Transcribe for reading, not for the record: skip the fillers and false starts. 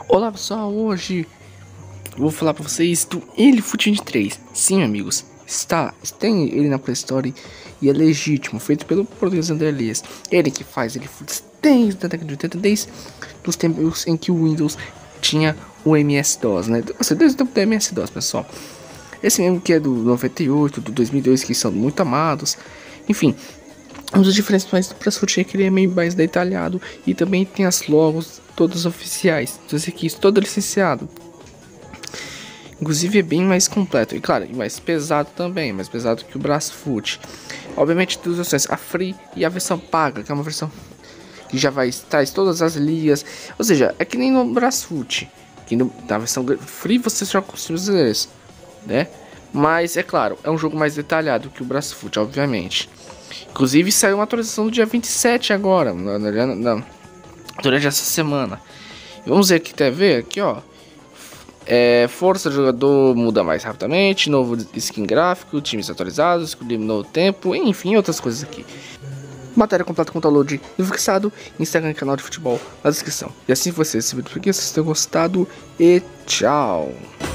Olá pessoal, hoje eu vou falar pra vocês do Elefute 23. Sim, amigos, tem ele na Play Store e é legítimo, feito pelo produtor André Elias. Ele que faz Elefute desde a década de 80, desde os tempos em que o Windows tinha o MS-DOS, né? Desde o tempo do MS-DOS, pessoal. Esse mesmo que é do 98, do 2002, que são muito amados. Enfim, um dos diferenciais do Brasfoot é que ele é meio mais detalhado e também tem as logos todas oficiais, dos equipes, todo licenciado. Inclusive é bem mais completo e claro, mais pesado também, mais pesado que o Brasfoot. Obviamente duas versões, a Free e a versão paga, que é uma versão que já traz todas as ligas. Ou seja, é que nem no Brasfoot, que na versão Free você joga com os times, né? Mas é claro, é um jogo mais detalhado que o Brasfoot, obviamente. Inclusive saiu uma atualização do dia 27 agora, durante essa semana. Vamos ver aqui, TV, aqui ó. Força do jogador muda mais rapidamente, novo skin gráfico, times atualizados, escolher no tempo, enfim, outras coisas aqui. Matéria completa com download fixado, Instagram e canal de futebol na descrição. E assim foi esse vídeo, espero que vocês tenham gostado e tchau!